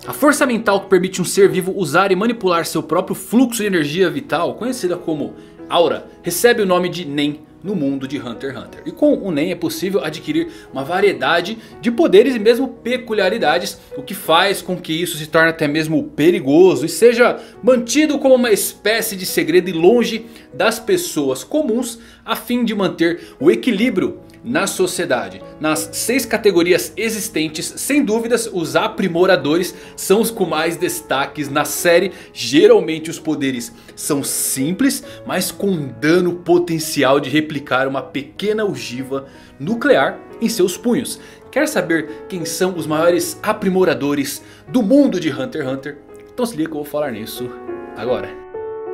A força mental que permite um ser vivo usar e manipular seu próprio fluxo de energia vital, conhecida como aura, recebe o nome de Nen no mundo de Hunter x Hunter. E com o Nen é possível adquirir uma variedade de poderes e mesmo peculiaridades, o que faz com que isso se torne até mesmo perigoso e seja mantido como uma espécie de segredo e longe das pessoas comuns, a fim de manter o equilíbrio na sociedade. Nas 6 categorias existentes, sem dúvidas os aprimoradores são os com mais destaques na série. Geralmente os poderes são simples, mas com dano potencial de replicar uma pequena ogiva nuclear em seus punhos. Quer saber quem são os maiores aprimoradores do mundo de Hunter x Hunter? Então se liga que eu vou falar nisso agora.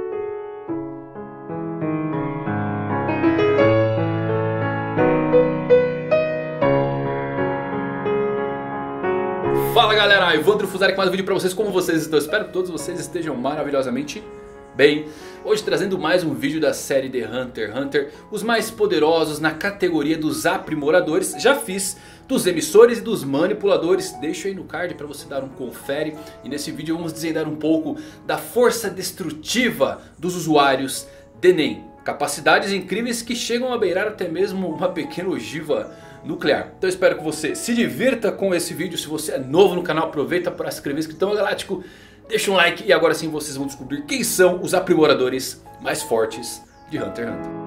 Fala galera, Evandro Fusari com mais um vídeo pra vocês. Como vocês estão? Espero que todos vocês estejam maravilhosamente bem. Hoje trazendo mais um vídeo da série de Hunter x Hunter, os mais poderosos na categoria dos aprimoradores. Já fiz dos emissores e dos manipuladores, deixo aí no card pra você dar um confere. E nesse vídeo vamos desvendar um pouco da força destrutiva dos usuários de Nen. Capacidades incríveis que chegam a beirar até mesmo uma pequena ogiva nuclear. Então eu espero que você se divirta com esse vídeo. Se você é novo no canal, aproveita para se inscrever. Escritão Galáctico, deixa um like e agora sim vocês vão descobrir quem são os aprimoradores mais fortes de Hunter x Hunter.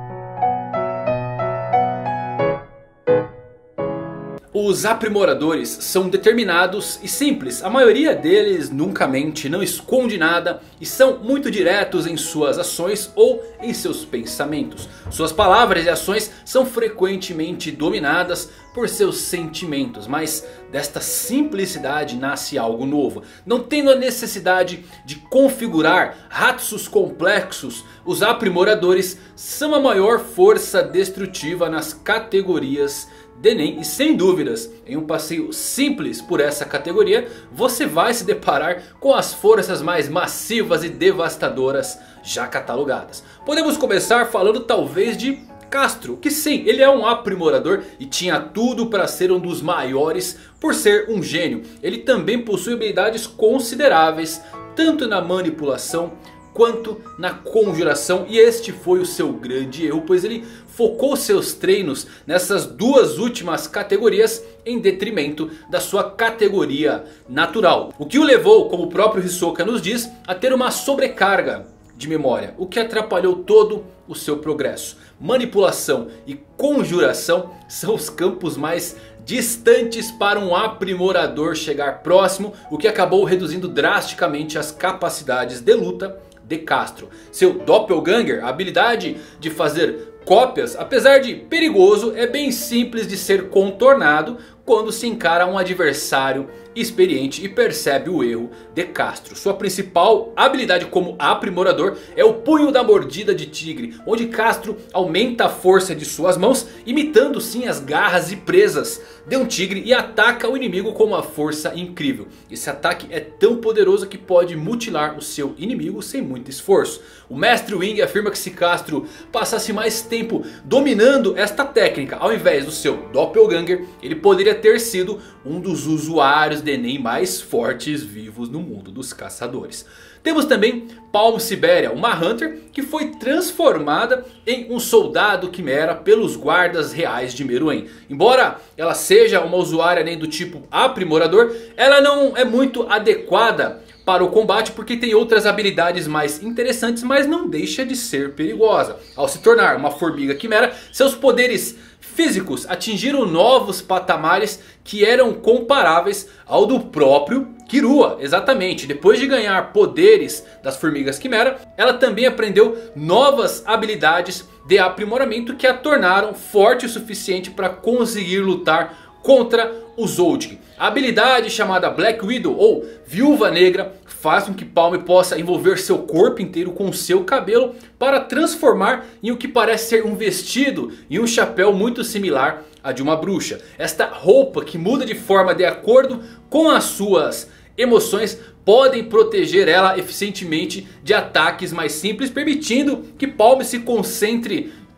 Os aprimoradores são determinados e simples. A maioria deles nunca mente, não esconde nada e são muito diretos em suas ações ou em seus pensamentos. Suas palavras e ações são frequentemente dominadas por seus sentimentos. Mas desta simplicidade nasce algo novo. Não tendo a necessidade de configurar hatsus complexos, os aprimoradores são a maior força destrutiva nas categorias de Nen. E sem dúvidas, em um passeio simples por essa categoria, você vai se deparar com as forças mais massivas e devastadoras já catalogadas. Podemos começar falando talvez de Castro, que sim, ele é um aprimorador e tinha tudo para ser um dos maiores por ser um gênio. Ele também possui habilidades consideráveis, tanto na manipulação quanto na conjuração, e este foi o seu grande erro, pois ele focou seus treinos nessas duas últimas categorias em detrimento da sua categoria natural. O que o levou, como o próprio Hisoka nos diz, a ter uma sobrecarga de memória, o que atrapalhou todo o seu progresso. Manipulação e conjuração são os campos mais distantes para um aprimorador chegar próximo, o que acabou reduzindo drasticamente as capacidades de luta de Castro. Seu Doppelganger, a habilidade de fazer cópias, apesar de perigoso, é bem simples de ser contornado quando se encara um adversário experiente e percebe o erro de Castro. Sua principal habilidade como aprimorador é o punho da mordida de tigre, onde Castro aumenta a força de suas mãos, imitando sim as garras e presas de um tigre, e ataca o inimigo com uma força incrível. Esse ataque é tão poderoso que pode mutilar o seu inimigo sem muito esforço. O mestre Wing afirma que se Castro passasse mais tempo dominando esta técnica ao invés do seu Doppelganger, ele poderia ter sido um dos usuários de Nen mais fortes vivos no mundo dos caçadores. Temos também Palm Siberia, uma Hunter que foi transformada em um soldado quimera pelos guardas reais de Meruem. Embora ela seja uma usuária Nen do tipo aprimorador, ela não é muito adequada para o combate porque tem outras habilidades mais interessantes, mas não deixa de ser perigosa. Ao se tornar uma formiga quimera, seus poderes físicos atingiram novos patamares que eram comparáveis ao do próprio Killua. Exatamente, depois de ganhar poderes das formigas quimera, ela também aprendeu novas habilidades de aprimoramento que a tornaram forte o suficiente para conseguir lutar contra o Zolding. A habilidade chamada Black Widow ou Viúva Negra faz com que Palm possa envolver seu corpo inteiro com seu cabelo para transformar em o que parece ser um vestido e um chapéu muito similar a de uma bruxa. Esta roupa, que muda de forma de acordo com as suas emoções, podem proteger ela eficientemente de ataques mais simples, permitindo que Palm se concentre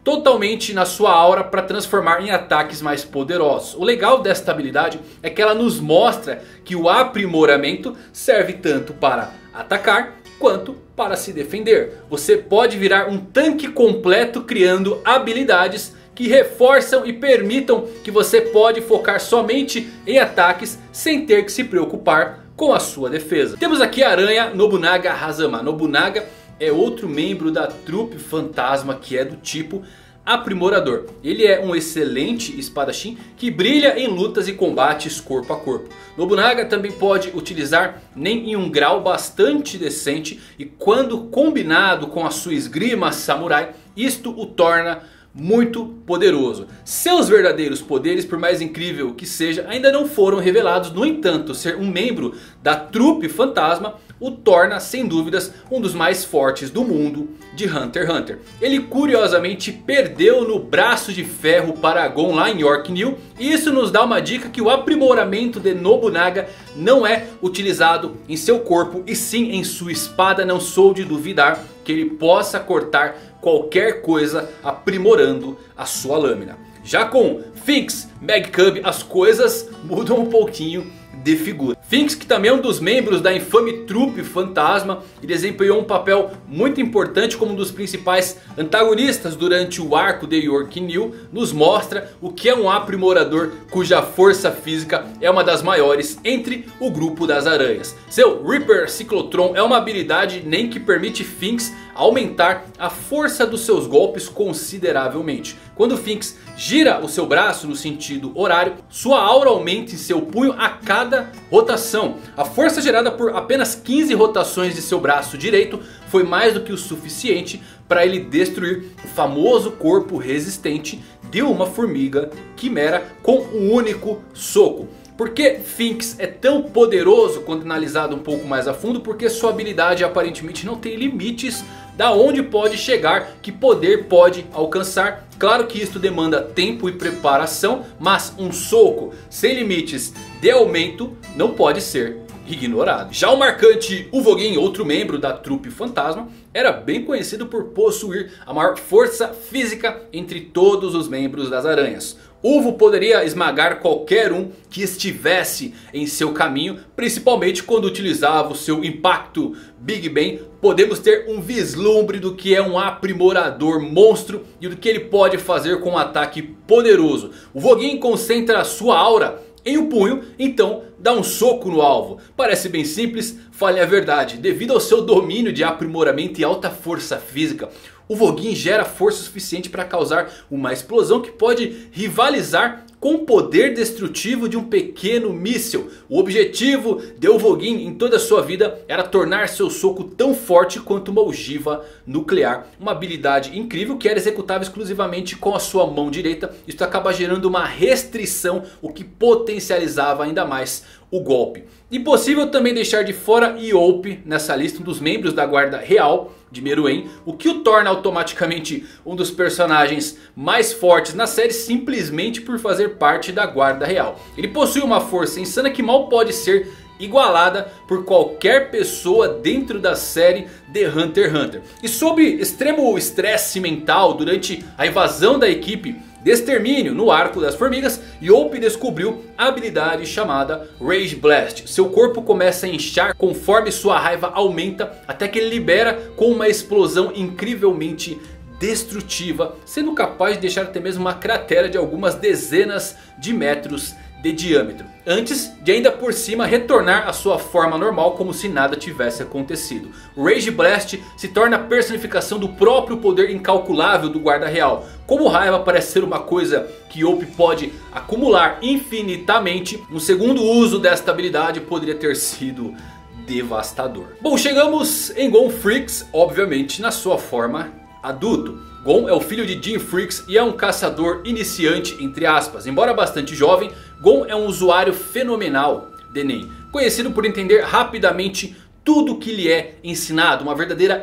totalmente na sua aura para transformar em ataques mais poderosos. O legal desta habilidade é que ela nos mostra que o aprimoramento serve tanto para atacar quanto para se defender. Você pode virar um tanque completo criando habilidades que reforçam e permitam que você pode focar somente em ataques sem ter que se preocupar com a sua defesa. Temos aqui a aranha Nobunaga Hazama. Nobunaga é outro membro da trupe fantasma que é do tipo aprimorador. Ele é um excelente espadachim que brilha em lutas e combates corpo a corpo. Nobunaga também pode utilizar Nen em um grau bastante decente. E quando combinado com a sua esgrima samurai, isto o torna muito poderoso. Seus verdadeiros poderes, por mais incrível que seja, ainda não foram revelados. No entanto, ser um membro da trupe fantasma o torna sem dúvidas um dos mais fortes do mundo de Hunter x Hunter. Ele curiosamente perdeu no braço de ferro para Gon lá em York New. E isso nos dá uma dica que o aprimoramento de Nobunaga não é utilizado em seu corpo e sim em sua espada. Não sou de duvidar que ele possa cortar qualquer coisa aprimorando a sua lâmina. Já com Finks Magcub as coisas mudam um pouquinho de figura. Finks, que também é um dos membros da infame trupe fantasma e desempenhou um papel muito importante como um dos principais antagonistas durante o arco de York New, nos mostra o que é um aprimorador cuja força física é uma das maiores entre o grupo das aranhas. Seu Reaper Ciclotron é uma habilidade nem que permite Finks aumentar a força dos seus golpes consideravelmente. Quando Finks gira o seu braço no sentido horário, sua aura aumenta em seu punho a cada rotação. A força gerada por apenas 15 rotações de seu braço direito foi mais do que o suficiente para ele destruir o famoso corpo resistente de uma formiga quimera com um único soco. Por que Finks é tão poderoso quando analisado um pouco mais a fundo? Porque sua habilidade aparentemente não tem limites da onde pode chegar, que poder pode alcançar. Claro que isto demanda tempo e preparação, mas um soco sem limites de aumento não pode ser ignorado. Já o marcante Uvogin, outro membro da trupe fantasma, era bem conhecido por possuir a maior força física entre todos os membros das aranhas. Uvo poderia esmagar qualquer um que estivesse em seu caminho, principalmente quando utilizava o seu impacto Big Bang. Podemos ter um vislumbre do que é um aprimorador monstro e do que ele pode fazer com um ataque poderoso. O Uvogin concentra a sua aura em um punho, então dá um soco no alvo. Parece bem simples, fale a verdade. Devido ao seu domínio de aprimoramento e alta força física, o Uvogin gera força suficiente para causar uma explosão que pode rivalizar com o poder destrutivo de um pequeno míssil. O objetivo de Uvogin em toda a sua vida era tornar seu soco tão forte quanto uma ogiva nuclear. Uma habilidade incrível que era executável exclusivamente com a sua mão direita. Isso acaba gerando uma restrição, o que potencializava ainda mais o golpe. Impossível também deixar de fora Youpi nessa lista, um dos membros da guarda real de Meruem, o que o torna automaticamente um dos personagens mais fortes na série simplesmente por fazer parte da guarda real. Ele possui uma força insana que mal pode ser igualada por qualquer pessoa dentro da série de Hunter x Hunter. E sob extremo estresse mental durante a invasão da equipe de extermínio no arco das formigas, Youpi descobriu a habilidade chamada Rage Blast. Seu corpo começa a inchar conforme sua raiva aumenta, até que ele libera com uma explosão incrivelmente destrutiva, sendo capaz de deixar até mesmo uma cratera de algumas dezenas de metros de diâmetro, antes de ainda por cima retornar à sua forma normal como se nada tivesse acontecido. O Rage Blast se torna a personificação do próprio poder incalculável do guarda real. Como raiva parece ser uma coisa que Youpi pode acumular infinitamente, um segundo uso desta habilidade poderia ter sido devastador. Bom, chegamos em Gon Freaks, obviamente na sua forma adulto. Gon é o filho de Jim Freaks e é um caçador iniciante entre aspas. Embora bastante jovem, Gon é um usuário fenomenal de Nen, conhecido por entender rapidamente tudo que lhe é ensinado, uma verdadeira espada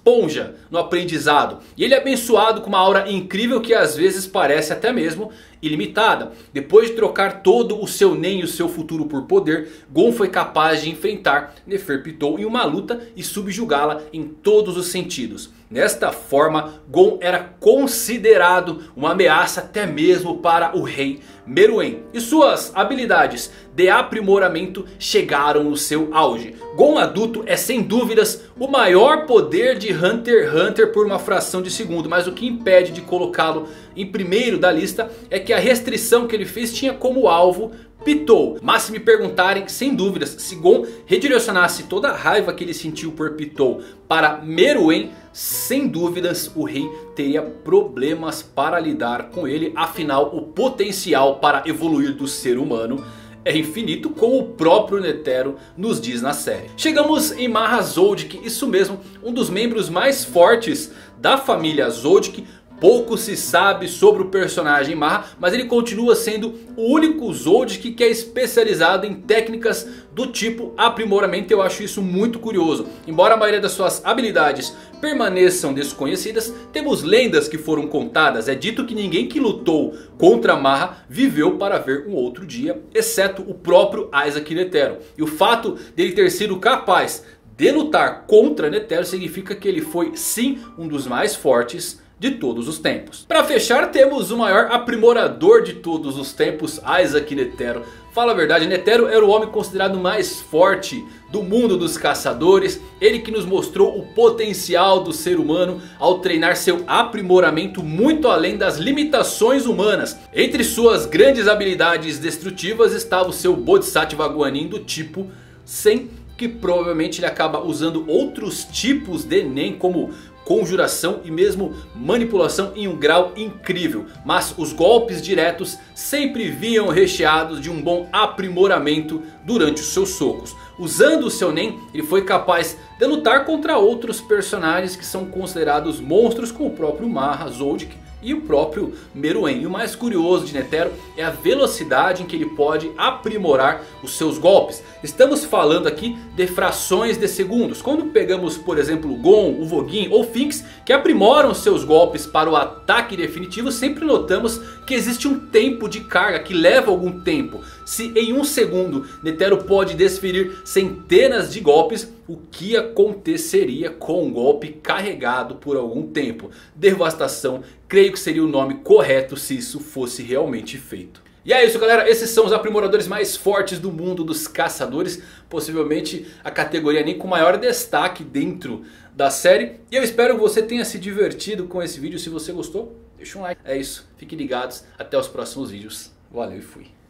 esponja no aprendizado. E ele é abençoado com uma aura incrível que às vezes parece até mesmo ilimitada. Depois de trocar todo o seu Nen e o seu futuro por poder, Gon foi capaz de enfrentar Neferpitou em uma luta e subjugá-la em todos os sentidos. Desta forma, Gon era considerado uma ameaça até mesmo para o rei Meruem. E suas habilidades de aprimoramento chegaram no seu auge. Gon adulto é sem dúvidas o maior poder de Hunter x Hunter por uma fração de segundo. Mas o que impede de colocá-lo em primeiro da lista é que a restrição que ele fez tinha como alvo Pitou. Mas se me perguntarem, sem dúvidas, se Gon redirecionasse toda a raiva que ele sentiu por Pitou para Meruem, sem dúvidas o rei teria problemas para lidar com ele. Afinal, o potencial para evoluir do ser humano é infinito, como o próprio Netero nos diz na série. Chegamos em Marra Zoldyck, isso mesmo, um dos membros mais fortes da família Zoldyck. Pouco se sabe sobre o personagem Marra, mas ele continua sendo o único Zoldyck que é especializado em técnicas do tipo aprimoramento. Eu acho isso muito curioso. Embora a maioria das suas habilidades permaneçam desconhecidas, temos lendas que foram contadas. É dito que ninguém que lutou contra Marra viveu para ver um outro dia, exceto o próprio Isaac Netero. E o fato dele ter sido capaz de lutar contra Netero significa que ele foi sim um dos mais fortes de todos os tempos. Para fechar, temos o maior aprimorador de todos os tempos, Isaac Netero. Fala a verdade, Netero era o homem considerado mais forte do mundo dos caçadores. Ele que nos mostrou o potencial do ser humano ao treinar seu aprimoramento muito além das limitações humanas. Entre suas grandes habilidades destrutivas estava o seu Bodhisattva Guanin do tipo 100, que provavelmente ele acaba usando outros tipos de Nen, como conjuração e mesmo manipulação em um grau incrível. Mas os golpes diretos sempre vinham recheados de um bom aprimoramento durante os seus socos. Usando o seu Nen, ele foi capaz de lutar contra outros personagens que são considerados monstros, como o próprio Marra Zoldyck e o próprio Meruem. E o mais curioso de Netero é a velocidade em que ele pode aprimorar os seus golpes. Estamos falando aqui de frações de segundos. Quando pegamos, por exemplo, o Gon, o Voguin ou Finks, que aprimoram seus golpes para o ataque definitivo, sempre notamos que existe um tempo de carga que leva algum tempo. Se em um segundo Netero pode desferir centenas de golpes, o que aconteceria com um golpe carregado por algum tempo? Devastação, creio que seria o nome correto se isso fosse realmente feito. E é isso, galera, esses são os aprimoradores mais fortes do mundo dos caçadores. Possivelmente a categoria nem com maior destaque dentro da série. E eu espero que você tenha se divertido com esse vídeo. Se você gostou, deixa um like. É isso, fiquem ligados, até os próximos vídeos. Valeu e fui.